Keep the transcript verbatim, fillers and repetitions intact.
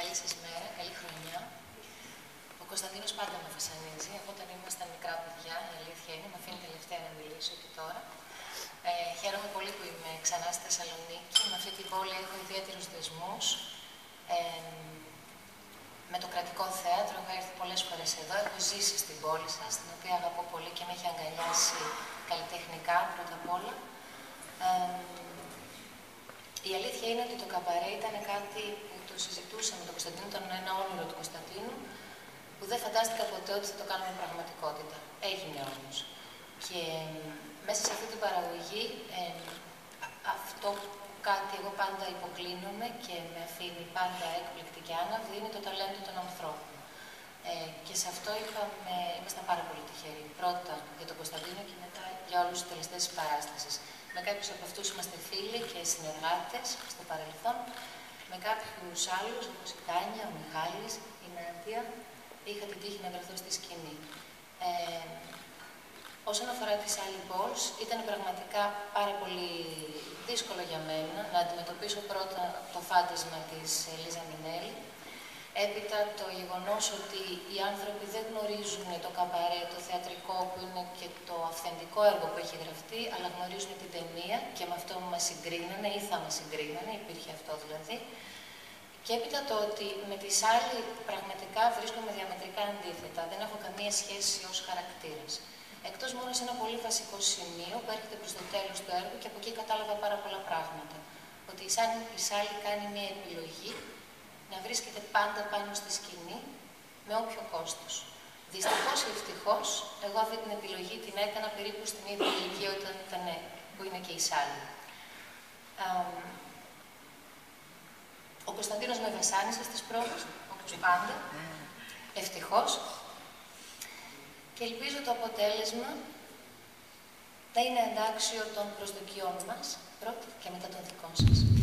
καλή σας μέρα, καλή χρονιά. Ο Κωνσταντίνος πάντα με βασανίζει. Από όταν ήμασταν μικρά παιδιά, η αλήθεια είναι, με αφήνει τελευταία να μιλήσω και τώρα. Ε, χαίρομαι πολύ που είμαι ξανά στη Θεσσαλονίκη. Με αυτή την πόλη έχω ιδιαίτερους δεσμούς. Ε, με το Κρατικό Θέατρο έχω έρθει πολλές φορές εδώ. Έχω ζήσει στην πόλη σας, την οποία αγαπώ πολύ και με έχει αγκαλιάσει καλλιτεχνικά πρώτα απ' όλα. Ε, η αλήθεια είναι ότι το καμπαρέ ήταν κάτι που το συζητούσαμε με τον Κωνσταντίνο, ήταν ένα όνειρο του Κωνσταντίνου, που δεν φαντάστηκα ποτέ ότι θα το κάνουμε πραγματικότητα. Έγινε όμως. Και μέσα σε αυτή την παραγωγή, ε, αυτό κάτι εγώ πάντα υποκλίνομαι και με αφήνει πάντα έκπληκτη και άναυδη, είναι το ταλέντο των ανθρώπων. Ε, και σε αυτό είχαμε, ήμασταν πάρα πολύ τυχεροί. Πρώτα για τον Κωνσταντίνο και μετά για όλους τους τελεστές της παράστασης. Με κάποιους από αυτούς είμαστε φίλοι και συνεργάτες στο παρελθόν. Με κάποιους άλλους, όπως η Τάνια, ο Μιχάλης, η Νάντια, είχα την τύχη να βρεθώ στη σκηνή. Ε, όσον αφορά τις άλλη balls, ήταν πραγματικά πάρα πολύ δύσκολο για μένα να αντιμετωπίσω πρώτα το φάντασμα της Λίζα Μινέλη. Έπειτα το γεγονός ότι οι άνθρωποι δεν γνωρίζουν το καμπαρέ, το θεατρικό που είναι και το αυθεντικό έργο που έχει γραφτεί, αλλά γνωρίζουν την ταινία και με αυτό μας συγκρίνανε ή θα μας συγκρίνανε, υπήρχε αυτό δηλαδή. Και έπειτα το ότι με τις άλλοι πραγματικά βρίσκομαι διαμετρικά αντίθετα, δεν έχω καμία σχέση ως χαρακτήρας. Εκτός μόνο σε ένα πολύ βασικό σημείο που έρχεται προς το τέλος του έργου και από εκεί κατάλαβα πάρα πολλά πράγματα. Ότι η Σάλη κάνει μια επιλογή να βρίσκεται πάντα πάνω στη σκηνή, με όποιο κόστος. Δυστυχώς ή ευτυχώς, εγώ αυτή την επιλογή την έκανα περίπου στην ίδια ηλικία όταν ήταν, που είναι και η Σάλη. Ο Κωνσταντίνος με βασάνισε στις πρόβες, όπως πάντα, ευτυχώς. Και ελπίζω το αποτέλεσμα να είναι αντάξιο των προσδοκιών μας, πρώτα και μετά των δικών σας.